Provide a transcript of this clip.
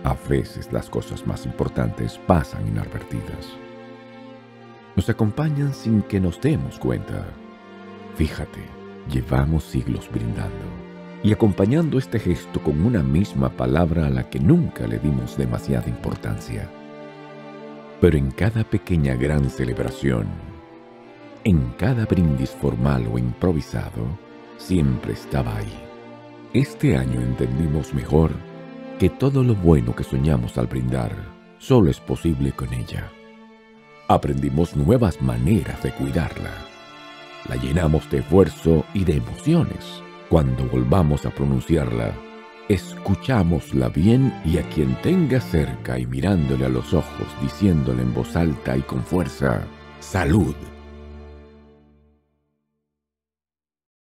A veces las cosas más importantes pasan inadvertidas. Nos acompañan sin que nos demos cuenta. Fíjate, llevamos siglos brindando y acompañando este gesto con una misma palabra a la que nunca le dimos demasiada importancia. Pero en cada pequeña gran celebración, en cada brindis formal o improvisado, siempre estaba ahí. Este año entendimos mejor que todo lo bueno que soñamos al brindar solo es posible con ella. Aprendimos nuevas maneras de cuidarla. La llenamos de esfuerzo y de emociones. Cuando volvamos a pronunciarla, escuchámosla bien y a quien tenga cerca y mirándole a los ojos, diciéndole en voz alta y con fuerza: ¡Salud!